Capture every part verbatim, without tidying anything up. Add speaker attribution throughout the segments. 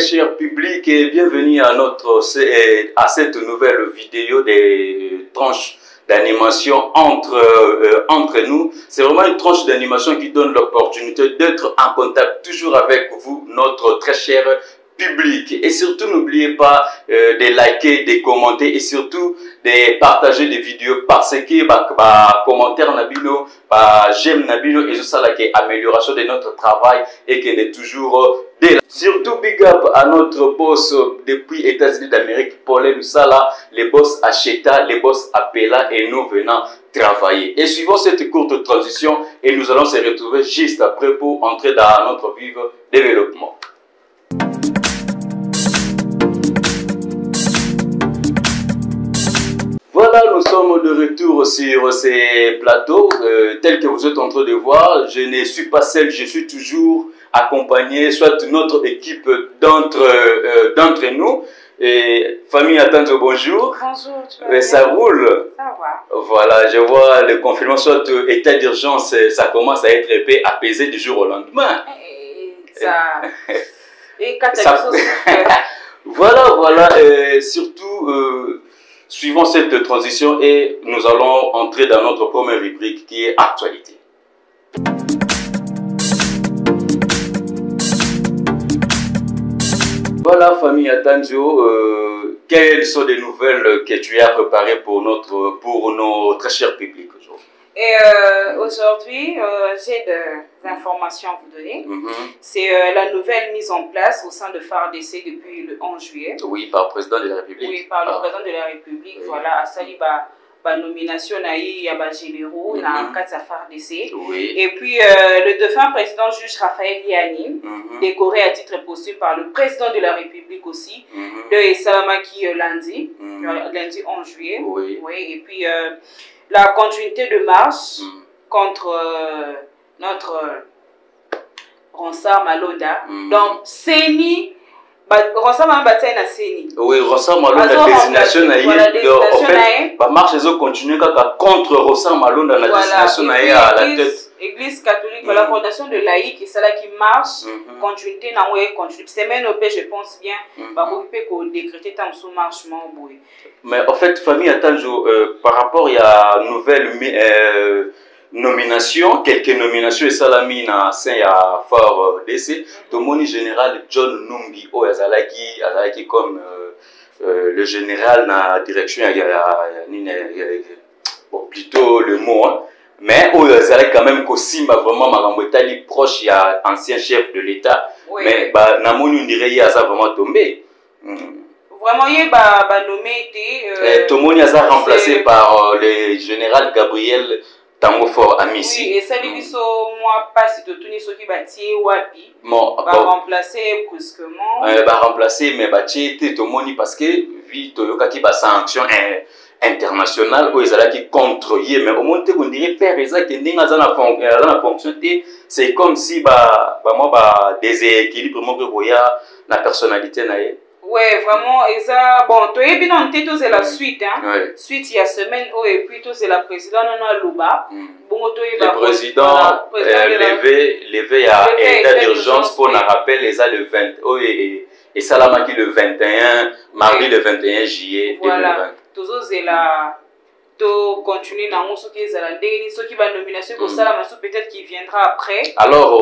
Speaker 1: cher public et bienvenue à, notre, à cette nouvelle vidéo des tranches d'animation entre, euh, entre nous. C'est vraiment une tranche d'animation qui donne l'opportunité d'être en contact toujours avec vous, notre très cher public. Et surtout, n'oubliez pas euh, de liker, de commenter et surtout de partager des vidéos parce que bah, bah, commentaire nabino, bah, j'aime nabino et ça là qui est amélioration de notre travail et qui est toujours de surtout big up à notre boss depuis États-Unis d'Amérique, Paul Lusala, les boss Acheta, les boss Appela et nous venons travailler. Et suivant cette courte transition et nous allons se retrouver juste après pour entrer dans notre vif développement. Voilà, nous sommes de retour sur ces plateaux. Euh, tel que vous êtes en train de voir, je ne suis pas seul, je suis toujours accompagné, soit notre équipe d'entre euh, d'entre nous. Et famille Atanzo, bonjour.
Speaker 2: Bonjour, tu vas
Speaker 1: bien? Ça roule?
Speaker 2: Ça va.
Speaker 1: Voilà, je vois le confinement, soit état d'urgence, ça commence à être épais, apaisé du jour au lendemain.
Speaker 2: Et ça... Et quand
Speaker 1: ça... Voilà, voilà, et surtout... Euh, suivons cette transition et nous allons entrer dans notre première rubrique qui est actualité. Voilà, famille Atanjo, euh, quelles sont les nouvelles que tu as préparées pour notre, pour nos très chers publics aujourd'hui?
Speaker 2: Et euh, aujourd'hui, euh, j'ai des informations à vous donner. Mm-hmm. C'est euh, la nouvelle mise en place au sein de F A R D C depuis le onze juillet.
Speaker 1: Oui, par le président de la République.
Speaker 2: Oui, par le
Speaker 1: ah.
Speaker 2: président de la République. Oui. Voilà, à Sali, bah, bah, nomination naïe, y a bah, généraux, dans le cadre de F A R D C.
Speaker 1: Oui.
Speaker 2: Et puis, euh, le défunt président juge Raphaël Liani, mm-hmm. décoré à titre posthume par le président de la République aussi, mm-hmm. de Salamaki lundi, mm-hmm. lundi onze juillet.
Speaker 1: Oui.
Speaker 2: Oui, et puis... Euh, la continuité de marche mm. contre euh, notre euh, Ronsard Malonda. Mm. Donc, Séni, Ronsard Malonda na Séni.
Speaker 1: Oui, Ronsard Malonda, la désignation na yé. En fait, la marche ils ont continué contre Ronsard Malonda, la désignation na yé à la tête.
Speaker 2: Église catholique, mm. la fondation de laïque, c'est là qui marche, mm-hmm. continuité na ouais, continuité. Semaine au P, je pense bien, bah pour que décréter tant sous marchement oui.
Speaker 1: Mais en fait, famille Atanjo, euh, par rapport il y a nouvelle euh, nomination, quelques nominations et salami na saint ya F A R D C, tout le monde général John Numbi o yazalaki yazalaki comme euh, euh, le général na direction ya bon plutôt le mot hein. Mais il y a quand même Kosimba vraiment Marambotali proche, il y a ancien chef de l'État. Oui. Mais bah, Namoni on dirait qu'il y a vraiment tombé. Mm.
Speaker 2: Vraiment, il y a nommé été.
Speaker 1: Tout le monde a remplacé par euh, le général Gabriel Tangofor Amissi.
Speaker 2: Oui, et ça lui dit moi pas si tu tunis ce qui bâtit Wapi.
Speaker 1: Bon,
Speaker 2: va remplacer brusquement.
Speaker 1: Euh, va remplacer mais bâti tout le monde parce que vu Toyoka qui va sanction hein, international où ils allaient qui contre hier mais au moins on dirait père Isaac qui n'est pas dans la fonction c'est comme si bah bah moi bah déséquilibre moi que voyez la personnalité na
Speaker 2: ouais vraiment et ça bon toi et bien on était tous la suite hein
Speaker 1: ouais.
Speaker 2: Suite il y a semaine oh et puis tous c'est la présidente Nana Louba
Speaker 1: mm.
Speaker 2: bon toi
Speaker 1: le président levé levé à état d'urgence pour un rappel les a le vingt oh et et Salama qui le vingt et un mardi le vingt et un juillet deux mille vingt.
Speaker 2: Toujours c'est la to continuer dans mon qui est la dernière ce qui va nomination pour Salama peut-être qui viendra après.
Speaker 1: Alors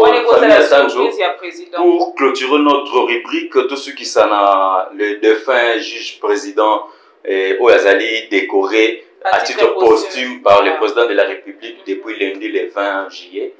Speaker 1: pour clôturer notre rubrique tous ceux qui sont le défunt juge président Oyazali décoré à titre posthume par le président de la République depuis lundi le vingt juillet.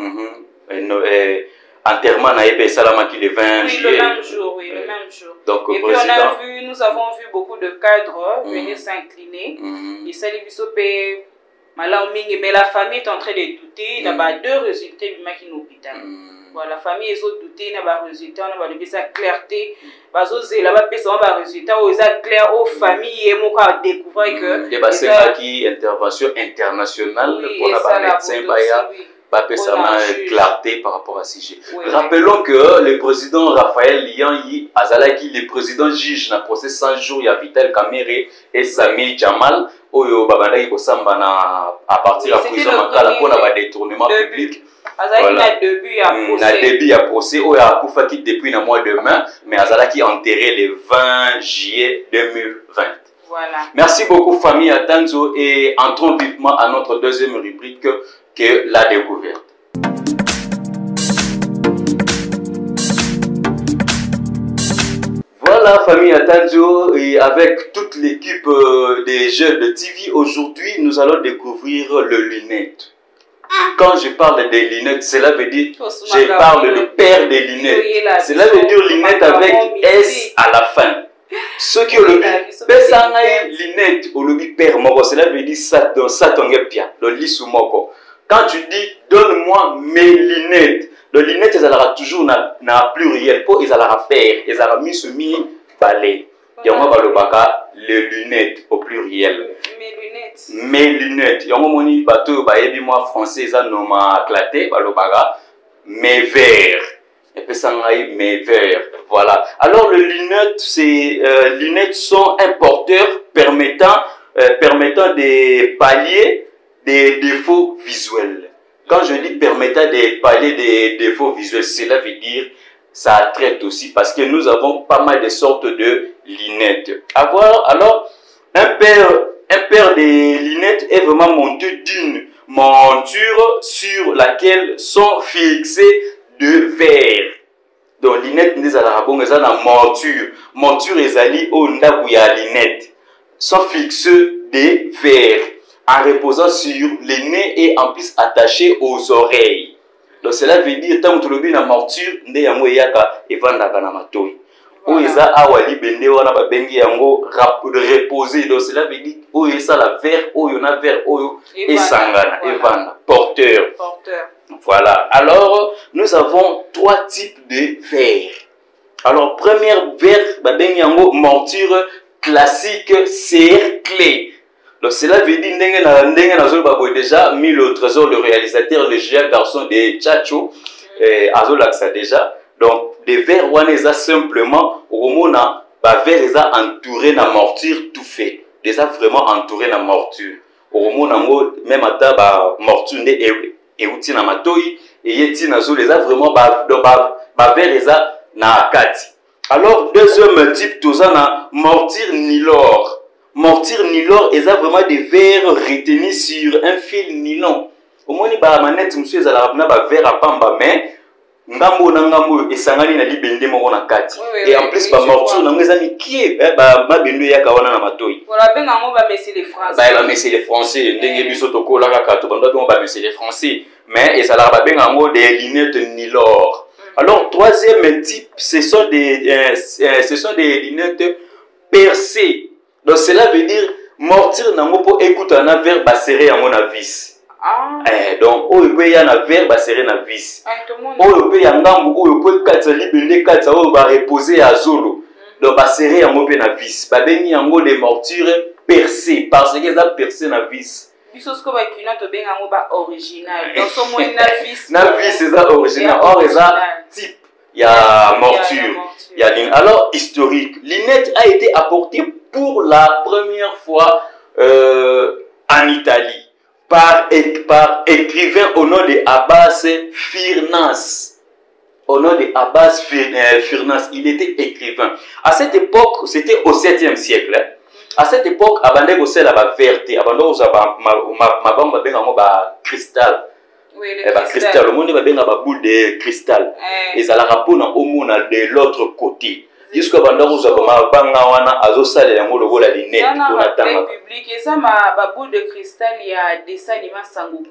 Speaker 1: Enterrement na Ebe Salama qui le vingt
Speaker 2: oui,
Speaker 1: juillet.
Speaker 2: Le même jour, oui, le même jour.
Speaker 1: Donc,
Speaker 2: et
Speaker 1: président...
Speaker 2: puis on a vu, nous avons vu beaucoup de cadres mm. venir s'incliner.
Speaker 1: Mm.
Speaker 2: Et ça, les bisopé, mais la famille est en train de douter. Il y a deux résultats qui nous hôpital. Voilà, la famille est douté, il y a des résultats, on a des clarté. Il y a des résultats, il y a clair aux familles et on a découvert que.
Speaker 1: Il y a des intervention internationale pour la médecin. pas pésamment clarté par rapport à ce sujet. Oui, rappelons oui. que le président Raphaël Lianyi Azalaki, le président juge dans le procès cent jours, il y a Vital Kamere et Sami Jamal, Oyo Babandaki Kosamba à partir de la prison Makala pour le détournement public.
Speaker 2: Voilà. Début à procès.
Speaker 1: Na début à procès, Oyo Akoufaki depuis le mois de mai, mais Azalaki enterré le vingt juillet deux mille vingt.
Speaker 2: Voilà.
Speaker 1: Merci beaucoup famille Atanzo et entrons vivement à notre deuxième rubrique que la découverte. Voilà famille Atanzo et avec toute l'équipe des jeunes de T V aujourd'hui nous allons découvrir le lunette. Quand je parle des lunettes, cela veut dire je parle de paire des lunettes. Cela veut dire lunettes avec S à la fin. Ceux qui ont le but, lunettes au lobby père moko, cela veut dire ça dans ça tongepia, le lisu moko. Quand tu dis donne-moi mes lunettes, le lunettes ils allaient toujours na na pluriel, pour ils allaient faire, ils allaient mis ce mi balai. Yango balobaka les lunettes au pluriel.
Speaker 2: Mes lunettes.
Speaker 1: Mes lunettes. Yango moni bateau ba yebi moi français ça noma éclaté balobaka mes verres. Et puis ça mes verres. Voilà. Alors les lunettes, ces euh, lunettes sont un porteur permettant euh, permettant de pallier des défauts visuels. Quand je dis permettant de pallier des défauts visuels, cela veut dire ça traite aussi parce que nous avons pas mal de sortes de lunettes. Avoir alors un paire un paire de lunettes est vraiment monté d'une monture sur laquelle sont fixés de verres. Donc lunettes nous allons avoir une monture, monture ezali au ndaku ya lunettes sont fixés de verres en reposant sur les nez et en plus attachés aux oreilles. Donc cela veut dire tant que tu as une monture, nde yango yaka evandaka na matoi. O eza awali bende wana ba bengi yango reposer. Donc cela veut dire o eza la verre, o yona verre, o esangana, evanda, porteur.
Speaker 2: Porteur.
Speaker 1: Voilà. Alors nous avons trois types de verres. Alors première verre, ba bengi yango monture classique cerclée. Donc cela veut dire ndenge na ndenge na zo babo déjà mis le trésor le réalisateur le géant garçon de Chacho eh azolaxa déjà. Donc des verres waneza simplement romona ba verre eza entouré na morture tout fait. Déjà vraiment entouré na morture. Romona ngo même ata ba morture nde et outi na matoi et yeti na zo les a vraiment ba ba ba verre eza na kati. Alors deuxième type tozana morture nylor. Morture nylor est vraiment des verres retenus sur un fil nylon. Au moins, il y a manette monsieur ezala na ba verre à pamba mais ngambo na ngambo esangani na libende moko na kati. Et en plus ba morture na ngeza mikie ba mabendo ya kawana na matoi.
Speaker 2: Voilà ben ngambo ba messieurs les français.
Speaker 1: Ba ba messieurs les français ndenge biso tokola ka kato banda ba messieurs les français mais ezala ba ben ngambo des lunettes nylor. Alors troisième type ce sont des euh, ce sont des lunettes percées. Donc cela veut dire mortir nango po écouter na verre ba serrer yango na vis.
Speaker 2: Ah.
Speaker 1: Eh donc o peut ya na verre ba serrer na vis. O peut ya ngambu o peut katsa libende katsa o ba reposer à zolo. Donc ba serrer yango pe na vis. Ba bengi yango des mortures percées parce que ça percé na vis.
Speaker 2: Biso sko ba kina to benga yango ba original. Donc so mo na vis.
Speaker 1: Na vis c'est ça original. Or ça type il y a morture. Il y a une alors historique. Lunette a été apportée pour la première fois euh, en Italie par, par écrivain au nom de Abbas Firnas. Au nom de Abbas Firnas, il était écrivain. À cette époque, c'était au septième siècle. Hein. À cette époque, Abandé Gossé la verte, Abandé Gossé ma bamba benga mo ba cristal.
Speaker 2: Oui, le
Speaker 1: eh bah, cristal. cristal. Le monde va benga ba boule de cristal. Et ça la rapona au monde de l'autre côté. Jusqu'à Bandaro Zabama Bangawana, Azosal et Amolo la lunette.
Speaker 2: Dans la public, et ça ma boule de cristal, il y a des salima sangoubou.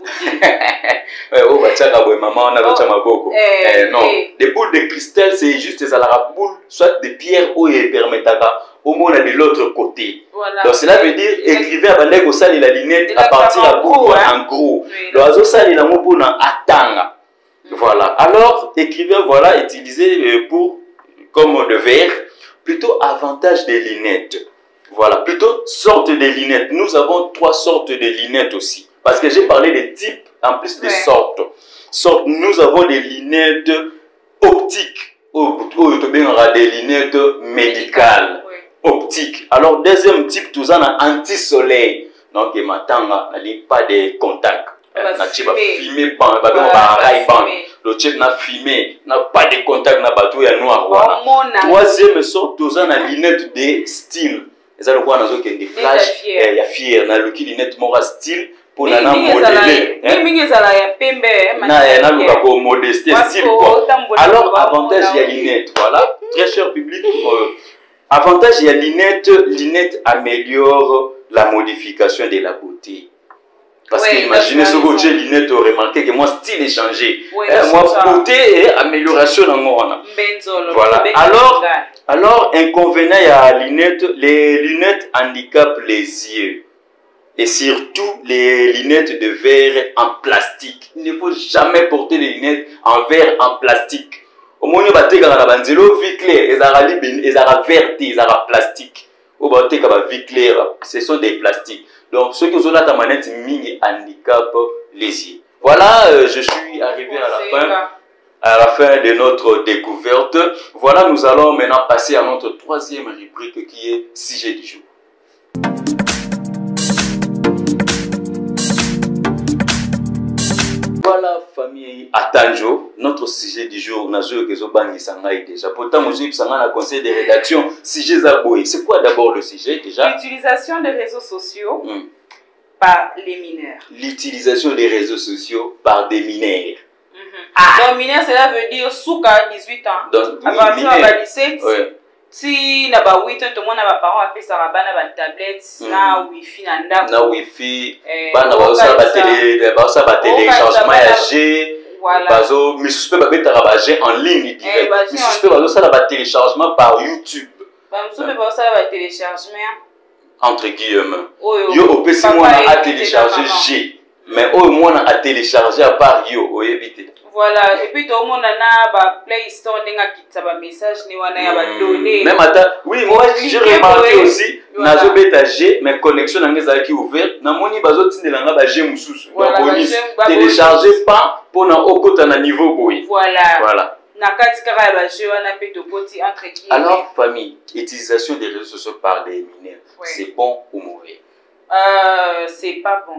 Speaker 1: Oh, Bachaka, maman, on a Bachama beaucoup. Non, des boules de cristal, c'est juste des boule, soit des pierres où il permettent au monde de l'autre côté. Voilà. Donc cela veut dire écrivez à Bandego Sali la lunette à partir de gros, en gros. Donc Azosal et la Mobuna Atanga. Voilà. Alors, écrivain, voilà, utilisé pour comme de verre, plutôt avantage des lunettes. Voilà, plutôt sorte de lunettes. Nous avons trois sortes de lunettes aussi. Parce que j'ai parlé des types, en plus des ouais. sortes. sortes. Nous avons des lunettes optiques, ou des lunettes médicales, ouais. optiques. Alors, deuxième type, tout ça, on anti-soleil. Donc, maintenant, on n'a pas de contact. On a filmé, le type n'a filmé, n'a pas de contact, n'a pas tout, il y a noir. Troisième sorte, tout ça, on a lunettes de style. Et le quoi, on a des plages, il y a fier, on a le lunette mora style. Pour la modeler. Modesté, style quoi. Alors, avantage, il y a lunettes. Voilà, très cher public. Euh, avantage, il y a lunettes. Lunettes améliore la modification de la beauté. Parce ouais, que imaginez ce que j'ai lunettes, remarquez que moi, style est changé. Ouais, eh, moi, beauté et amélioration dans mon voilà. Alors, alors, inconvénient, il y a lunettes. Les lunettes handicapent les yeux. Et surtout les lunettes de verre en plastique. Il ne faut jamais porter les lunettes en verre en plastique. Au moins, on va te faire la banzelo vie claire. Ils ont vert, ils ont plastique. Au moins, on va vie claire. Ce sont des plastiques. Donc, ceux qui ont la manette mini handicap les yeux. Voilà, euh, je suis arrivé à la fin. À la fin de notre découverte. Voilà, nous allons maintenant passer à notre troisième rubrique qui est sujet du jour. Voilà, famille Atanjo, notre sujet du jour, on a joué que Zobani Sangai déjà. Pourtant, on a un conseil de rédaction, sujet Zaboué. C'est quoi d'abord le sujet déjà?
Speaker 2: L'utilisation des réseaux sociaux mm. par les mineurs.
Speaker 1: L'utilisation des réseaux sociaux par des mineurs.
Speaker 2: Mm-hmm. ah. Donc, mineur, cela veut dire Souka, dix-huit ans.
Speaker 1: Donc, oui,
Speaker 2: à partir de dix-sept,
Speaker 1: ouais.
Speaker 2: Si na ba huit ans, tout le monde a ba parents appelé ça bana ba tablette, na wifi na ndako.
Speaker 1: Na wifi, bana ba ça ba télé, ba ça ba téléchargement ya G.
Speaker 2: Voilà.
Speaker 1: Bazo, mais suspect ba beta ba G en ligne direct. Mais suspect bazo ça ba téléchargement par YouTube.
Speaker 2: Ba suspect ba ça ba téléchargement
Speaker 1: entre guillemets. Yo au P C moi a téléchargé G, mais au moins a téléchargé à part yo, au éviter.
Speaker 2: Voilà, et puis tout le monde a un Play Store, il a un message, il a un donné.
Speaker 1: Même attends, oui, moi j'ai remarqué aussi, voilà. Nazo beta G, mes connexions sont ouvertes, na moni bazo tinde langa ba G mususu. Donc on téléchargez pas pour na okota na niveau boy.
Speaker 2: Voilà.
Speaker 1: Voilà.
Speaker 2: Na katikara ba G wana pe to poti entre qui.
Speaker 1: Alors famille, utilisation des réseaux sociaux par des mineurs, ouais. C'est bon ou mauvais?
Speaker 2: Euh, c'est pas bon.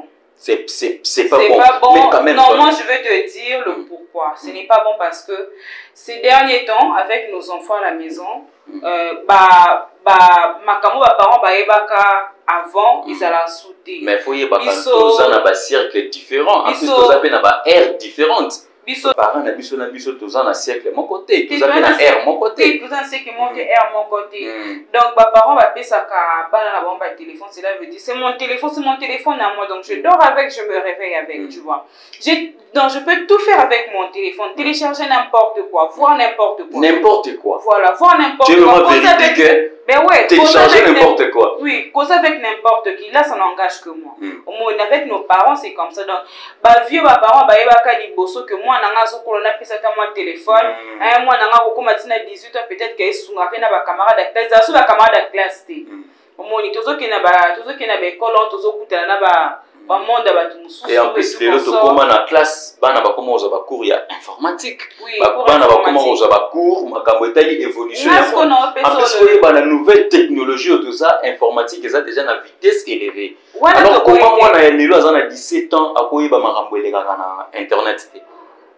Speaker 1: C'est pas, bon.
Speaker 2: pas bon.
Speaker 1: Mais quand même,
Speaker 2: non, moi je vais te dire le pourquoi. Ce n'est pas bon parce que ces derniers temps, avec nos enfants à la maison, euh, bah, bah, ma camo, ma parent, bah, ebaka avant, ils allaient sauter.
Speaker 1: Mais il faut y avoir un cercle différent. En plus, tous appellent une ère différente. Biso parents na biso na biso tous en siècle mon côté tous en ère mon côté
Speaker 2: tous en siècle mon ère mon côté donc bah parents va payer ça ka bana na bomba téléphone cela veut dire c'est mon téléphone c'est mon téléphone à moi donc je dors avec je me réveille avec mm. tu vois j'ai donc je peux tout faire avec mon téléphone télécharger n'importe quoi voir n'importe quoi
Speaker 1: n'importe quoi
Speaker 2: voilà voir n'importe
Speaker 1: quoi avec
Speaker 2: ben ouais
Speaker 1: télécharger n'importe quoi
Speaker 2: oui cause avec n'importe qui là ça n'engage que moi au moins avec nos parents c'est comme ça donc bah vieux bah parents bah ebaka liboso que moi nanga sokolona pesa ta moi téléphone un moi nanga kokoma tina dix-huit ans peut-être que esunga pe na ba camarade de classe aso ba camarade de classe té au moins tozo ke na ba tozo ke na ba école tozo kutana na ba ba monde ba tumusu
Speaker 1: et en plus les autres comment na classe bana ba comment oza ba cours ya informatique bana ba comment oza ba cours makambo etali évolution en plus que ba na nouvelle technologie tout ça informatique eza déjà na vitesse élevée alors comment moi na lelo azana dix-sept ans akoyeba makambo elekaka na internet té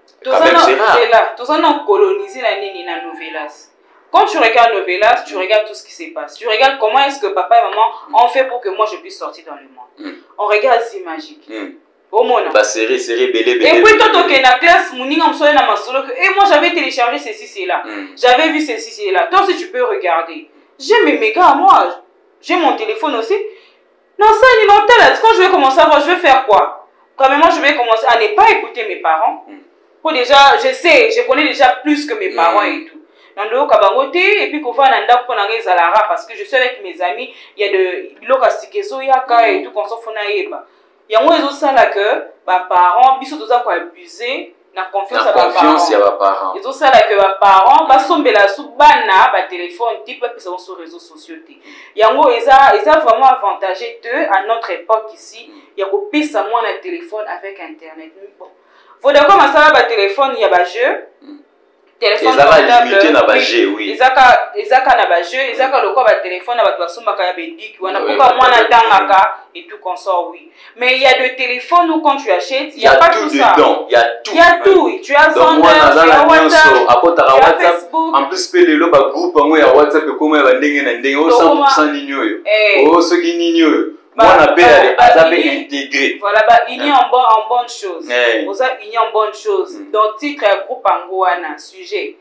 Speaker 2: c'est là, tout ça on colonise la nini na novelas. Quand tu regardes novelas, tu regardes tout ce qui se passe. Tu regardes comment est-ce que papa et maman ont fait pour que moi je puisse sortir dans le monde. Mm. On regarde c'est magique. Mm. Au monde.
Speaker 1: Bah serré serré belé belé.
Speaker 2: Et puis toi tu es dans classe, mouni on soit na masolo que et moi j'avais téléchargé ceci c'est là. Mm. J'avais vu ceci c'est là. Toi si tu peux regarder. J'ai mes mégas moi, j'ai mon téléphone aussi. Non ça il non tel quand je vais commencer à voir, je vais faire quoi? Quand même moi je vais commencer à ne pas écouter mes parents. Mm. Pour déjà, je sais, je connais déjà plus que mes parents mm. et tout. Nando kabangote et puis qu'on va nanda pour n'anger zalara parce que je suis avec mes amis, il y a de l'okastikezo yaka et tout qu'on s'en fout na yeba. Il y a moins de ça là que bah parents biso doza ko abuser na confiance
Speaker 1: ya confiance ya baparents
Speaker 2: ezosala ke baparents basombela su bana batelefone ti bapesa sur réseaux sociaux te yango eza eza vraiment avantagé te à notre époque ici ya kopesa mwana téléphone avec internet. Bon vodacom masala batelefone ya bajeu téléphone
Speaker 1: portable na bajeu oui
Speaker 2: ezaka ezaka na bajeu ezaka lokwa batelefone na bato basombaka ya bediki wana poka mwana tangaka et tout consort oui, mais il y a des téléphones où quand tu achètes il y a pas tout ça,
Speaker 1: il y a tout,
Speaker 2: il y a tout, tu as Zonder, tu as WhatsApp, tu as Facebook,
Speaker 1: en plus pe lelo ba groupe ngo ya WhatsApp ko ya bandenge na ndenge o cent pour cent ligne oyo o soki nini oyo mwana pe azape intégré
Speaker 2: voilà ba ini en bon en bonne chose oza ini en bonne chose donc titre ya groupe ngo wana sujet.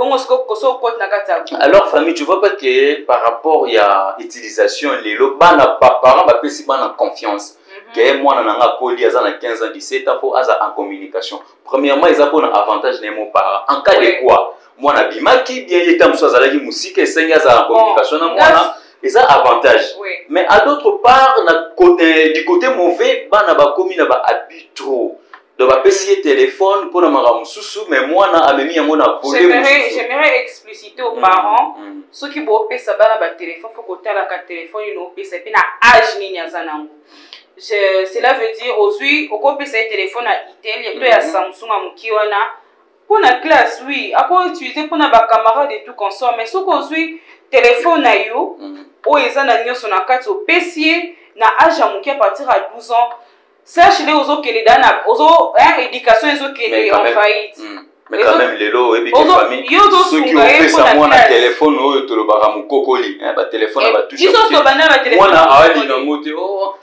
Speaker 1: Alors famille, tu vois pas que par rapport à l'utilisation les bana parents ba pesi bana confiance que moi na nga koli aza na quinze ans dix-sept ans faut aza en communication. Premièrement, ils ont un avantage les mots parents en cas de quoi moi na bimaki bien état muso azala ki musika esenga za en communication na moi ils ont avantage. Mais à d'autre part na côté du côté mauvais bana ba komi na ba habit trop de va payer téléphone pour ma sous mais moi na amemi yango na voler.
Speaker 2: J'aimerais j'aimerais expliciter aux parents ceux qui vont payer ça bana ba téléphone faut que tu la carte téléphone ils n'ont payé puis na âge ni nyaza nango. Cela veut dire aujourd'hui au ko payer téléphone à Itel et toi à Samsung à mukiwana pour la classe oui à quoi utiliser pour na ba camarade et tout consort mais ce qu'aujourd'hui téléphone na yo o ezana nyoso na carte au P C na âge à muki à partir à douze ans. Sache les aux autres qui les donnent aux autres éducation les autres qui les en faillite.
Speaker 1: Mais quand même les lots et puis les familles ceux qui ont fait ça moi na téléphone oh to le baramu kokoli hein ba téléphone ba toucher.
Speaker 2: Ils sont sur banana ba téléphone.
Speaker 1: Moi na awali na moto oh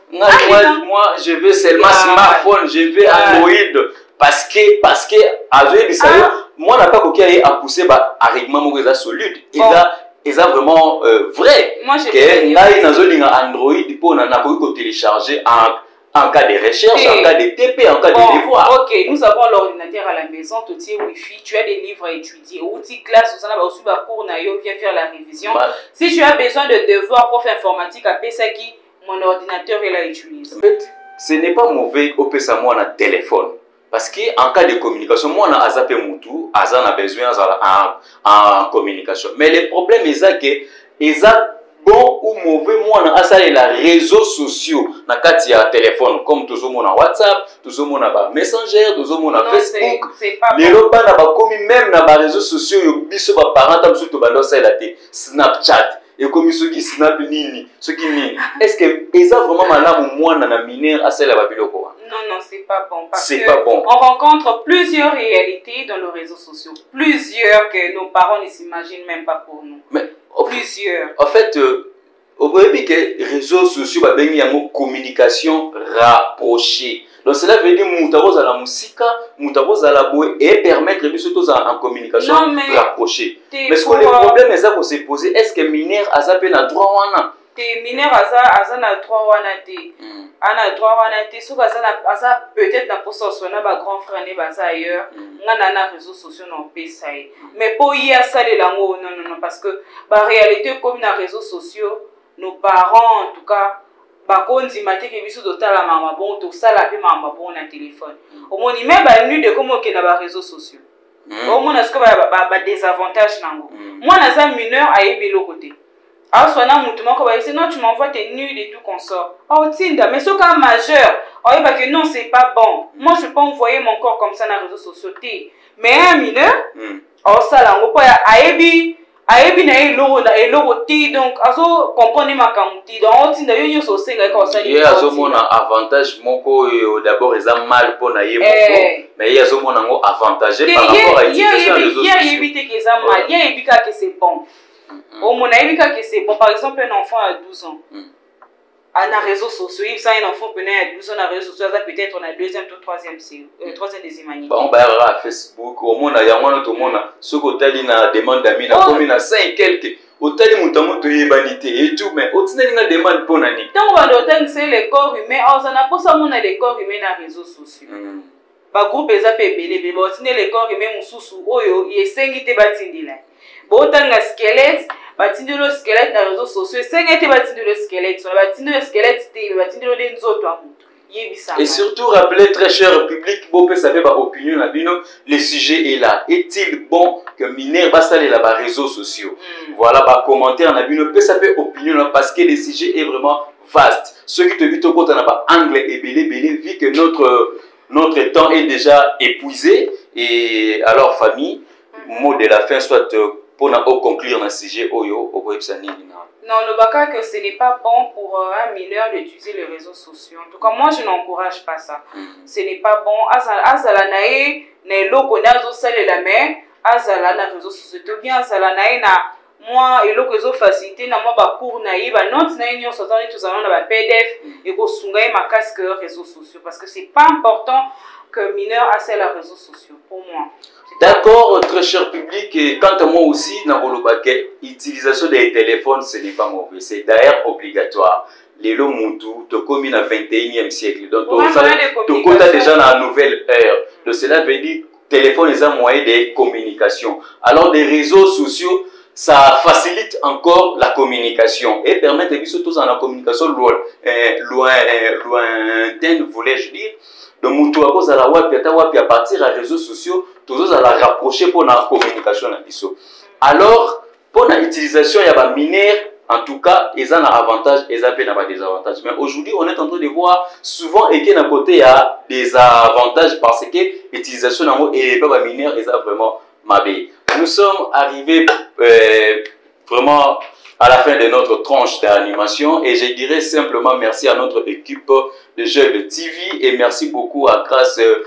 Speaker 1: moi je veux seulement smartphone, je veux Android parce que parce que avec ça moi n'a pas coqué à pousser ba argument mo ça solide et là et ça vraiment vrai que là il nazo linga Android pour na na ko télécharger en en cas de recherche, en cas de T P, en cas bon, de devoir.
Speaker 2: Ok, nous avons l'ordinateur à la maison, tout est Wi-Fi, tu as des livres à étudier, outils classe, on a aussi un cours, viens faire la révision. Mal. Si tu as besoin de devoirs prof informatique à Pesaki, mon ordinateur est là utilise.
Speaker 1: En fait, ce n'est pas mauvais au Pesa moi un téléphone. Parce qu'en cas de communication, moi, on a azapé moutou, azan a besoin en, en communication. Mais le problème est que, ils bon ou mauvais moi na asala la réseaux sociaux na kati ya téléphone comme toujours mon WhatsApp toujours mon ba Messenger toujours mon Facebook les loba na ba komi même na ba réseaux sociaux yo biso ba parents tam surtout ba losa la té Snapchat et comme ceux qui snap nini ceux qui nini est-ce que ils ont vraiment malamu moi na mineur asala ba biloko
Speaker 2: non non c'est pas bon parce
Speaker 1: c'est
Speaker 2: que
Speaker 1: pas bon
Speaker 2: on rencontre plusieurs réalités dans les réseaux sociaux plusieurs que nos parents ne s'imaginent même pas pour nous. Mais plusieurs.
Speaker 1: En fait, euh, au début que les réseaux sociaux bah ben il y a une communication rapprochée. Donc cela veut dire moutavos à la musique, moutavos à la boue et permettre les surtout en, en communication non, mais rapprochée. Mais ce que le problème est ça qu'on s'est posé, est-ce que mineur a ça peine à droit ou non?
Speaker 2: Te mineur a ça a ça na droit ou non? Ana droit ou non? Ce que ça a ça peut-être na poste sur na ba grand frère ne ba ça ailleurs. Ngana na réseaux sociaux non pesa. Mais pour y a ça les langues non non non parce que la réalité comme na réseaux sociaux nos parents en tout cas ba konzi maté ke biso totala mama bon to sala pe mama bon na téléphone. Au moins ni même ba nu de comment que na ba réseaux sociaux. Au moins est-ce que ba ba désavantage nango. Moi na za mineur a yebé le côté. Ah soit na mutu moko ba sinon tu m'envoies tes nudes et tout consort. Oh tinda mais ce cas majeur. Oh yeba que non c'est pas bon. Moi je peux pas envoyer mon corps comme ça na réseaux sociaux. Mais un mineur oh sala ngo pa a yebi ayebi na eloro na eloro ti donc azo comprendre makamti donc tinda yo nyoso senga ka osali
Speaker 1: ye azo mona avantage moko d'abord eza mal pour na ye moko mais ye azo mona ngo avantage par rapport à l'utilisation des réseaux sociaux.
Speaker 2: Ye yebi te que ça mal ye yebi ka que c'est bon. Au mona yebi ka que c'est bon par exemple un enfant à douze ans à na réseaux sociaux il ça un enfant peut-être à douze ans na réseaux sociaux ça peut-être on a deuxième ou troisième c'est troisième des humanité.
Speaker 1: Bon bah à Facebook au monde ya mona to mona ce côté na demande d'amis na comme na cinq quelques otali mutamo to yebanité et tout mais otineli na demande pour nani.
Speaker 2: Donc on doit c'est le corps humain on ça na pas ça mona les corps humains na réseaux sociaux. Ba groupe eza pe belé be otineli le corps humain mususu oyo yesengi te batindila. Bo tanga squelette batindi le squelette na réseaux sociaux sengi te batindi le squelette so batindi le squelette te batindi le nzoto amutu
Speaker 1: Et surtout, rappelez, très cher public, bon, ça fait opinion, le sujet est là. Est-il bon que mineur va saler là-bas réseaux sociaux? Mm. Voilà, bah, commentaire, ça fait opinion parce que le sujet est vraiment vaste. Ceux qui te disent au côté, on a anglais et belé, belé, vu que notre, notre temps est déjà épuisé. Et alors, famille, mm. mot de la fin, soit pour conclure un sujet, oyo, au website.
Speaker 2: Non, le baka que ce n'est pas bon pour un mineur d'utiliser les réseaux sociaux. En tout cas, moi, je n'encourage pas ça. Mm. Ce n'est pas bon. Azala nae, ne logo nazo sale la main, azala na réseaux sociaux. Bien azala nae na moi et logo zo facilité na moi ba cours nae ba note na union sortant tous en na ba P D F et go sungai ma casque réseaux sociaux parce que c'est pas important que mineur a les réseaux sociaux pour moi.
Speaker 1: D'accord, très cher public, et quant à moi aussi, l'utilisation des téléphones, ce n'est pas mauvais, c'est d'ailleurs obligatoire. Les lots Moutou, tu commis dans le vingt et unième siècle, donc tu comptes déjà dans la nouvelle ère. Donc cela veut dire que le téléphone est un moyen de communication. Alors des réseaux sociaux, ça facilite encore la communication et permet de surtout dans la communication loin, loin, lointaine, voulais-je dire. Donc, Moutou à cause de la web, à partir des réseaux sociaux, tous à la rapprocher pour la communication. Alors, pour l'utilisation, il y a des mineurs, en tout cas, ils ont un avantage, ils ont des avantages. Mais aujourd'hui, on est en train de voir souvent et qu'à côté, il y a des avantages parce que l'utilisation et pas mineurs, ils ont vraiment mabé. Nous sommes arrivés euh, vraiment à la fin de notre tranche d'animation et je dirais simplement merci à notre équipe de jeux de T V et merci beaucoup à Grace euh,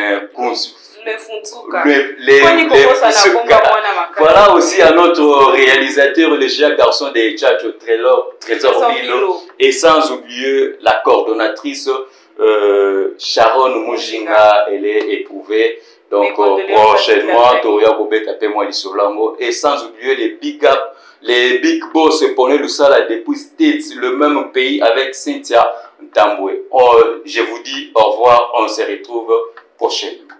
Speaker 2: le Funtsuka.
Speaker 1: Le, les, les voilà aussi à notre réalisateur, le jeune garçon de Tchatcho Trésor, Trésor Milo, et sans oublier la coordonnatrice euh, Sharon Mujinga, elle est éprouvée. Donc euh, prochainement, Toria Bobet appelle-moi l'Isolamo et sans oublier les big up. Les big boss poney le sala depuis States, le même pays avec Cynthia Tamboué. Oh, je vous dis au revoir, on se retrouve prochainement.